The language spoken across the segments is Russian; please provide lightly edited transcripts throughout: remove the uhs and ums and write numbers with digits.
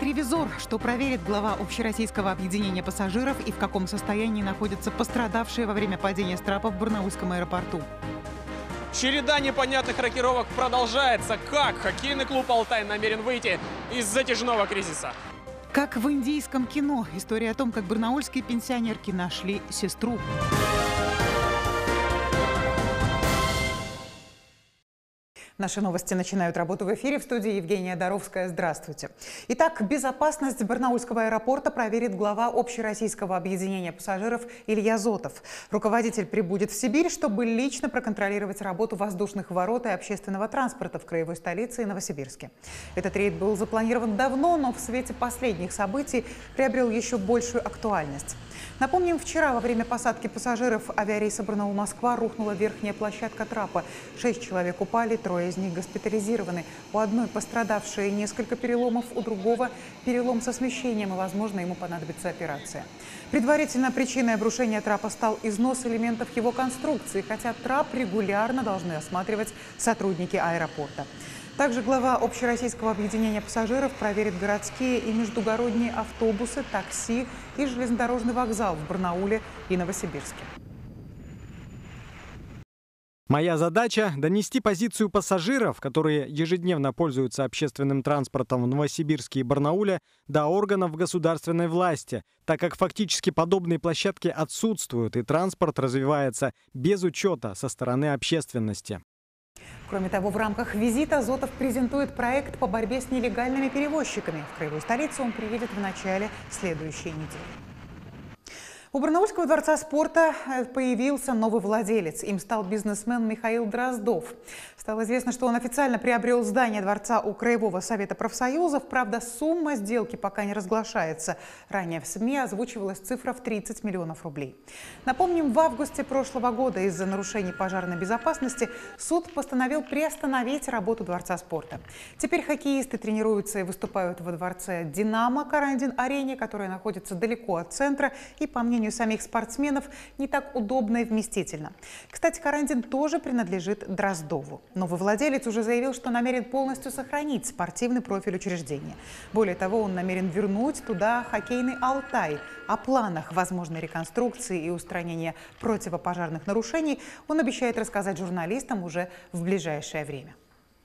«Ревизор», что проверит глава Общероссийского объединения пассажиров и в каком состоянии находятся пострадавшие во время падения с трапа в Барнаульском аэропорту. Череда непонятных рокировок продолжается. Как хоккейный клуб «Алтай» намерен выйти из затяжного кризиса? Как в индийском кино. История о том, как барнаульские пенсионерки нашли сестру. Наши новости начинают работу в эфире. В студии Евгения Доровская. Здравствуйте. Итак, безопасность Барнаульского аэропорта проверит глава Общероссийского объединения пассажиров Илья Зотов. Руководитель прибудет в Сибирь, чтобы лично проконтролировать работу воздушных ворот и общественного транспорта в краевой столице и Новосибирске. Этот рейд был запланирован давно, но в свете последних событий приобрел еще большую актуальность. Напомним, вчера во время посадки пассажиров авиарейса Барнаул-Москва рухнула верхняя площадка трапа. 6 человек упали, 3 из них госпитализированы. У одной пострадавшие несколько переломов, у другого перелом со смещением, и, возможно, ему понадобится операция. Предварительно причиной обрушения трапа стал износ элементов его конструкции, хотя трап регулярно должны осматривать сотрудники аэропорта. Также глава Общероссийского объединения пассажиров проверит городские и междугородние автобусы, такси и железнодорожный вокзал в Барнауле и Новосибирске. Моя задача – донести позицию пассажиров, которые ежедневно пользуются общественным транспортом в Новосибирске и Барнауле, до органов государственной власти, так как фактически подобные площадки отсутствуют и транспорт развивается без учета со стороны общественности. Кроме того, в рамках визита Зотов презентует проект по борьбе с нелегальными перевозчиками. В краевую столицу он приедет в начале следующей недели. У Барнаульского дворца спорта появился новый владелец. Им стал бизнесмен Михаил Дроздов. Стало известно, что он официально приобрел здание дворца у Краевого совета профсоюзов. Правда, сумма сделки пока не разглашается. Ранее в СМИ озвучивалась цифра в 30 миллионов рублей. Напомним, в августе прошлого года из-за нарушений пожарной безопасности суд постановил приостановить работу дворца спорта. Теперь хоккеисты тренируются и выступают во дворце «Динамо» Карандин-арене, которая находится далеко от центра и, по мнению самих спортсменов, не так удобно и вместительно. Кстати, Карандин тоже принадлежит Дроздову. Новый владелец уже заявил, что намерен полностью сохранить спортивный профиль учреждения. Более того, он намерен вернуть туда хоккейный «Алтай». О планах возможной реконструкции и устранения противопожарных нарушений он обещает рассказать журналистам уже в ближайшее время.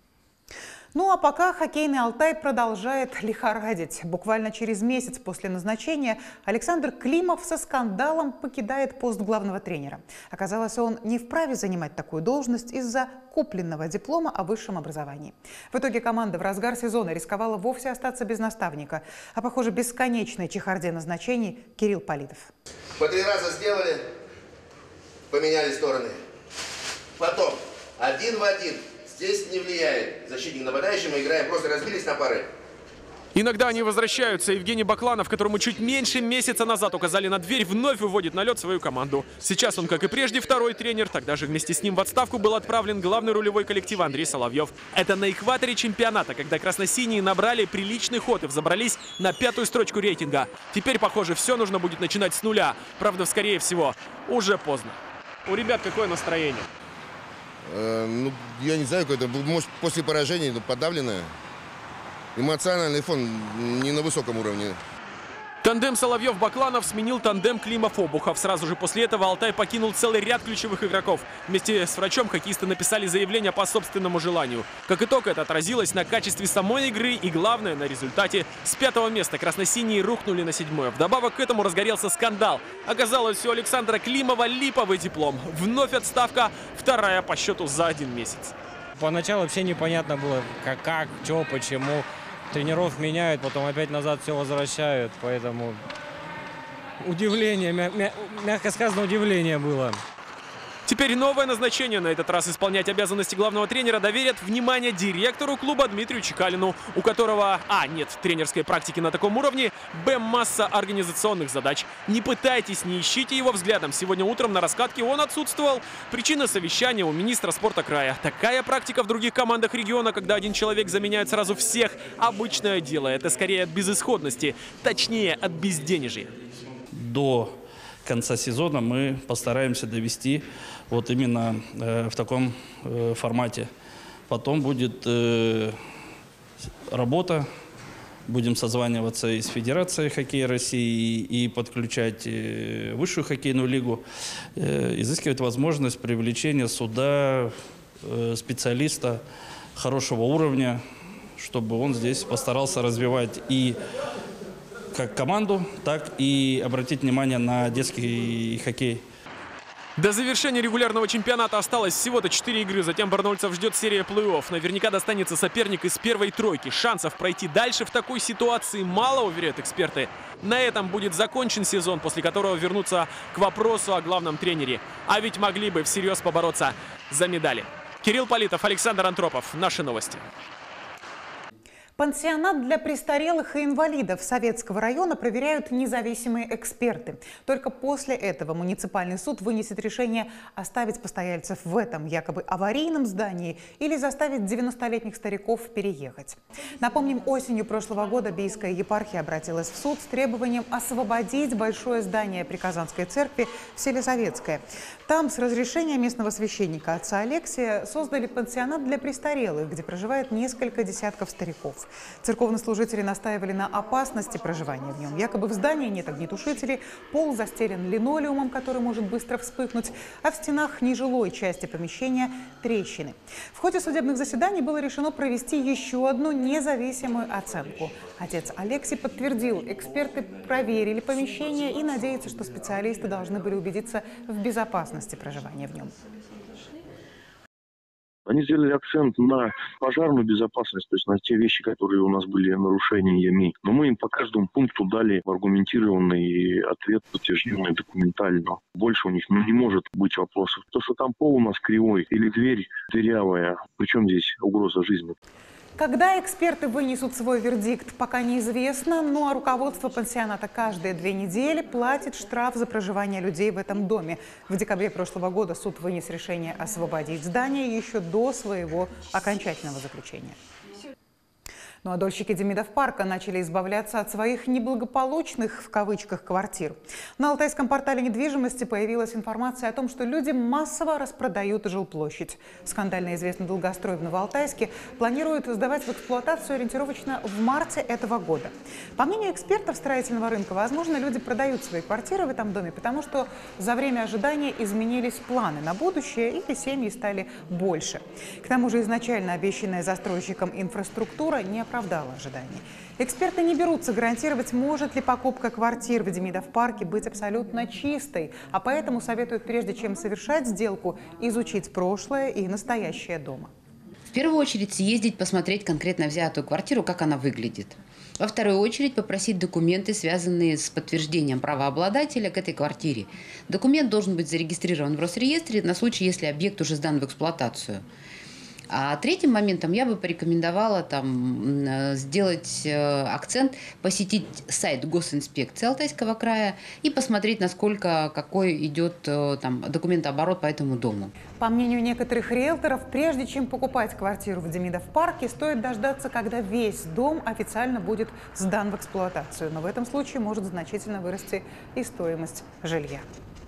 Ну а пока хоккейный «Алтай» продолжает лихорадить. Буквально через месяц после назначения Александр Климов со скандалом покидает пост главного тренера. Оказалось, он не вправе занимать такую должность из-за купленного диплома о высшем образовании. В итоге команда в разгар сезона рисковала вовсе остаться без наставника. А, похоже, бесконечной чехарде назначений Кирилл Политов. По 3 раза сделали, поменяли стороны. Потом 1 в 1. Здесь не влияет защитник нападающий, мы играем, просто разбились на пары. Иногда они возвращаются. Евгений Бакланов, которому чуть меньше месяца назад указали на дверь, вновь выводит на лед свою команду. Сейчас он, как и прежде, второй тренер. Тогда же вместе с ним в отставку был отправлен главный рулевой коллектива Андрей Соловьев. Это на экваторе чемпионата, когда красно-синие набрали приличный ход и взобрались на 5-ю строчку рейтинга. Теперь, похоже, все нужно будет начинать с нуля. Правда, скорее всего, уже поздно. У ребят какое настроение? Ну, я не знаю, какое-то, может, после поражения подавленное. Эмоциональный фон не на высоком уровне. Тандем Соловьев-Бакланов сменил тандем Климов-Обухов. Сразу же после этого «Алтай» покинул целый ряд ключевых игроков. Вместе с врачом хоккеисты написали заявление по собственному желанию. Как итог, это отразилось на качестве самой игры и, главное, на результате. С 5-го места красно-синие рухнули на 7-е. Вдобавок к этому разгорелся скандал. Оказалось, у Александра Климова липовый диплом. Вновь отставка, 2-я по счету за 1 месяц. Поначалу вообще непонятно было, как, что, почему. Тренеров меняют, потом опять назад все возвращают, поэтому удивление, мягко сказано, удивление было. Теперь новое назначение, на этот раз исполнять обязанности главного тренера, доверят, внимание, директору клуба Дмитрию Чекалину, у которого нет тренерской практики на таком уровне, масса организационных задач. Не пытайтесь, не ищите его взглядом. Сегодня утром на раскатке он отсутствовал. Причина совещания у министра спорта края. Такая практика в других командах региона, когда один человек заменяет сразу всех. Обычное дело. Это скорее от безысходности, точнее от безденежья. До конца сезона мы постараемся довести вот именно в таком формате. Потом будет работа Будем созваниваться и с Федерацией хоккея России и подключать высшую хоккейную лигу, изыскивать возможность привлечения сюда специалиста хорошего уровня, чтобы он здесь постарался развивать и как команду, так и обратить внимание на детский хоккей. До завершения регулярного чемпионата осталось всего-то 4 игры. Затем барнаульцев ждет серия плей-офф. Наверняка достанется соперник из первой тройки. Шансов пройти дальше в такой ситуации мало, уверяют эксперты. На этом будет закончен сезон, после которого вернутся к вопросу о главном тренере. А ведь могли бы всерьез побороться за медали. Кирилл Политов, Александр Антропов. Наши новости. Пансионат для престарелых и инвалидов Советского района проверяют независимые эксперты. Только после этого муниципальный суд вынесет решение оставить постояльцев в этом якобы аварийном здании или заставить 90-летних стариков переехать. Напомним, осенью прошлого года Бийская епархия обратилась в суд с требованием освободить большое здание при Казанской церкви в селе Советское. Там с разрешения местного священника отца Алексия создали пансионат для престарелых, где проживает несколько десятков стариков. Церковнослужители настаивали на опасности проживания в нем. Якобы в здании нет огнетушителей, пол застелен линолеумом, который может быстро вспыхнуть, а в стенах нежилой части помещения трещины. В ходе судебных заседаний было решено провести еще одну независимую оценку. Отец Алексий подтвердил, эксперты проверили помещение и надеются, что специалисты должны были убедиться в безопасности проживания в нем. Они сделали акцент на пожарную безопасность, то есть на те вещи, которые у нас были нарушениями. Но мы им по каждому пункту дали аргументированный ответ, подтвержденный документально. Больше у них не может быть вопросов. То, что там пол у нас кривой или дверь дырявая, причем здесь угроза жизни. Когда эксперты вынесут свой вердикт, пока неизвестно, но руководство пансионата каждые 2 недели платит штраф за проживание людей в этом доме. В декабре прошлого года суд вынес решение освободить здание еще до своего окончательного заключения. Ну а дольщики Демидов-парка начали избавляться от своих неблагополучных, в кавычках, квартир. На алтайском портале недвижимости появилась информация о том, что люди массово распродают жилплощадь. Скандально известный долгострой в Новоалтайске планирует сдавать в эксплуатацию ориентировочно в марте этого года. По мнению экспертов строительного рынка, возможно, люди продают свои квартиры в этом доме, потому что за время ожидания изменились планы на будущее или семьи стали больше. К тому же изначально обещанная застройщиком инфраструктура не оправдала ожиданий. Эксперты не берутся гарантировать, может ли покупка квартир в Демидов-парке быть абсолютно чистой, а поэтому советуют, прежде чем совершать сделку, изучить прошлое и настоящее дома. В первую очередь съездить, посмотреть конкретно взятую квартиру, как она выглядит. Во вторую очередь попросить документы, связанные с подтверждением правообладателя к этой квартире. Документ должен быть зарегистрирован в Росреестре на случай, если объект уже сдан в эксплуатацию. А третьим моментом я бы порекомендовала сделать акцент, посетить сайт госинспекции Алтайского края и посмотреть, какой идет документооборот по этому дому. По мнению некоторых риэлторов, прежде чем покупать квартиру в Демидов-парке, стоит дождаться, когда весь дом официально будет сдан в эксплуатацию. Но в этом случае может значительно вырасти и стоимость жилья.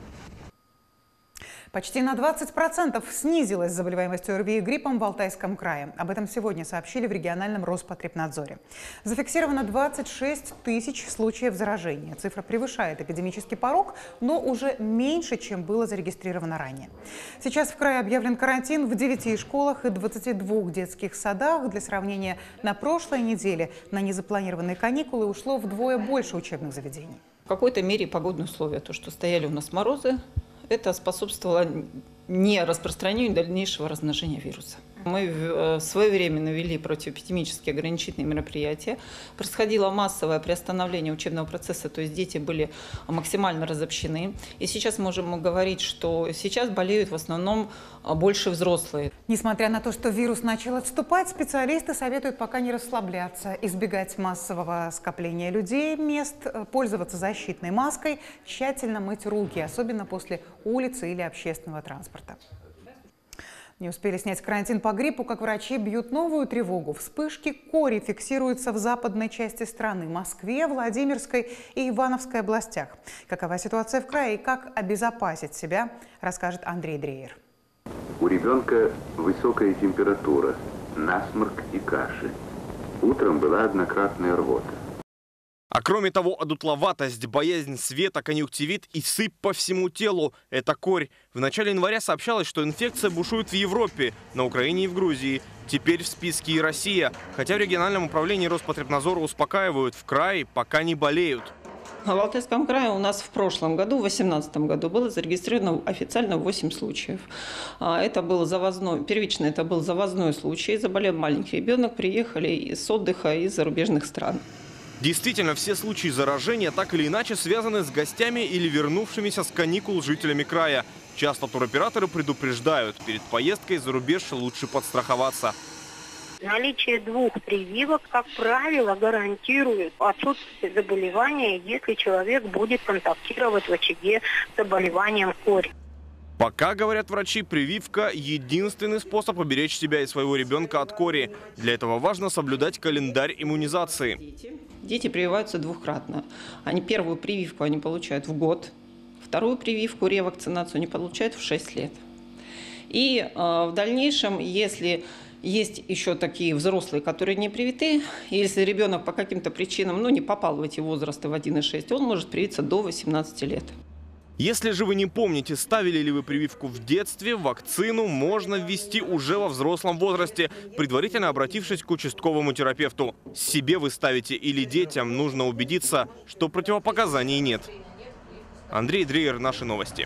Почти на 20% снизилась заболеваемость ОРВИ и гриппом в Алтайском крае. Об этом сегодня сообщили в региональном Роспотребнадзоре. Зафиксировано 26 тысяч случаев заражения. Цифра превышает эпидемический порог, но уже меньше, чем было зарегистрировано ранее. Сейчас в крае объявлен карантин в 9 школах и 22 детских садах. Для сравнения, на прошлой неделе на незапланированные каникулы ушло вдвое больше учебных заведений. В какой-то мере погодные условия, то, что стояли у нас морозы, это способствовало не распространению дальнейшего размножения вируса. Мы своевременно ввели противоэпидемические ограничительные мероприятия. Происходило массовое приостановление учебного процесса, то есть дети были максимально разобщены. И сейчас можем говорить, что сейчас болеют в основном больше взрослые. Несмотря на то, что вирус начал отступать, специалисты советуют пока не расслабляться, избегать массового скопления людей, мест, пользоваться защитной маской, тщательно мыть руки, особенно после улицы или общественного транспорта. Не успели снять карантин по гриппу, как врачи бьют новую тревогу. Вспышки кори фиксируются в западной части страны – Москве, Владимирской и Ивановской областях. Какова ситуация в крае и как обезопасить себя, расскажет Андрей Дрейер. У ребенка высокая температура, насморк и кашель. Утром была однократная рвота. А кроме того, одутловатость, боязнь света, конъюнктивит и сыпь по всему телу – это корь. В начале января сообщалось, что инфекция бушует в Европе, на Украине и в Грузии. Теперь в списке и Россия. Хотя в региональном управлении Роспотребнадзора успокаивают, в крае пока не болеют. В Алтайском крае у нас в прошлом году, в 2018 году, было зарегистрировано официально 8 случаев. Это был завозной, первично это был завозной случай. Заболел маленький ребенок, приехали с отдыха из зарубежных стран. Действительно, все случаи заражения так или иначе связаны с гостями или вернувшимися с каникул жителями края. Часто туроператоры предупреждают, перед поездкой за рубеж лучше подстраховаться. Наличие 2 прививок, как правило, гарантирует отсутствие заболевания, если человек будет контактировать в очаге с заболеванием кори. Пока, говорят врачи, прививка – единственный способ уберечь себя и своего ребенка от кори. Для этого важно соблюдать календарь иммунизации. Дети прививаются двукратно. Первую прививку они получают в год, вторую прививку, ревакцинацию, они получают в 6 лет. И в дальнейшем, если есть еще такие взрослые, которые не привиты, если ребенок по каким-то причинам не попал в эти возрасты в 1,6, он может привиться до 18 лет. Если же вы не помните, ставили ли вы прививку в детстве, вакцину можно ввести уже во взрослом возрасте, предварительно обратившись к участковому терапевту. Себе вы ставите или детям, нужно убедиться, что противопоказаний нет. Андрей Дрейер, наши новости.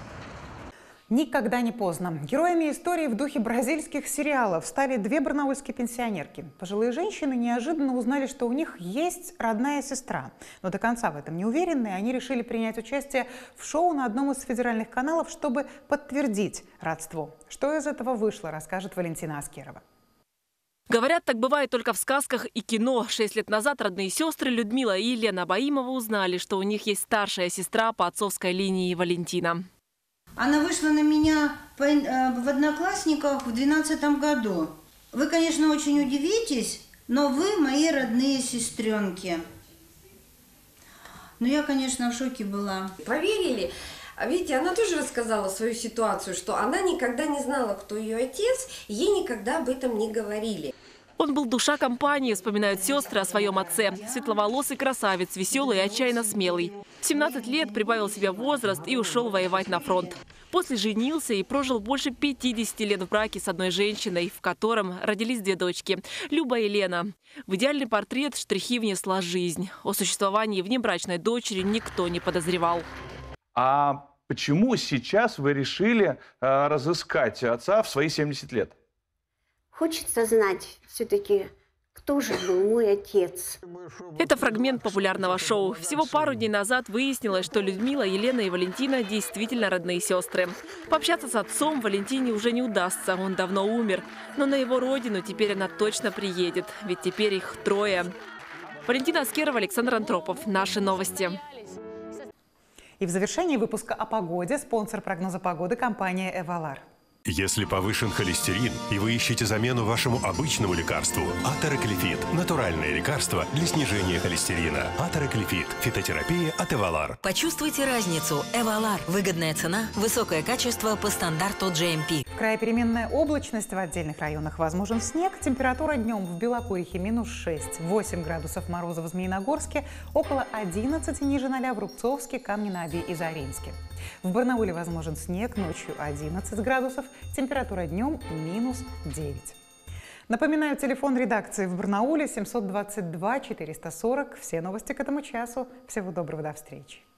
Никогда не поздно. Героями истории в духе бразильских сериалов стали 2 барнаульские пенсионерки. Пожилые женщины неожиданно узнали, что у них есть родная сестра. Но до конца в этом не уверены, они решили принять участие в шоу на одном из федеральных каналов, чтобы подтвердить родство. Что из этого вышло, расскажет Валентина Аскерова. Говорят, так бывает только в сказках и кино. 6 лет назад родные сестры Людмила и Елена Абаимова узнали, что у них есть старшая сестра по отцовской линии Валентина. Она вышла на меня в Одноклассниках в 2012 году. Вы, конечно, очень удивитесь, но вы мои родные сестренки. Ну, я, конечно, в шоке была. Поверили? Видите, она тоже рассказала свою ситуацию, что она никогда не знала, кто ее отец, ей никогда об этом не говорили. Он был душа компании, вспоминают сестры о своем отце. Светловолосый красавец, веселый и отчаянно смелый. В 17 лет прибавил себе возраст и ушел воевать на фронт. После женился и прожил больше 50 лет в браке с одной женщиной, в котором родились 2 дочки – Люба и Лена. В идеальный портрет штрихи внесла жизнь. О существовании внебрачной дочери никто не подозревал. А почему сейчас вы решили разыскать отца в свои 70 лет? Хочется знать все-таки, кто же был мой отец. Это фрагмент популярного шоу. Всего пару дней назад выяснилось, что Людмила, Елена и Валентина действительно родные сестры. Пообщаться с отцом Валентине уже не удастся, он давно умер. Но на его родину теперь она точно приедет, ведь теперь их 3. Валентина Аскерова, Александр Антропов. Наши новости. И в завершении выпуска о погоде спонсор прогноза погоды – компания «Эвалар». Если повышен холестерин и вы ищете замену вашему обычному лекарству, Атероклефит – натуральное лекарство для снижения холестерина. Атероклефит – фитотерапия от Эвалар. Почувствуйте разницу. Эвалар – выгодная цена, высокое качество по стандарту GMP. В крае переменная облачность, в отдельных районах возможен снег. Температура днем в Белокурихе -6, 8 градусов мороза в Змеиногорске, около 11 ниже 0 в Рубцовске, Камне-на-Оби и Заринске. В Барнауле возможен снег, ночью 11 градусов, температура днем -9. Напоминаю, телефон редакции в Барнауле 722 440. Все новости к этому часу. Всего доброго, до встречи.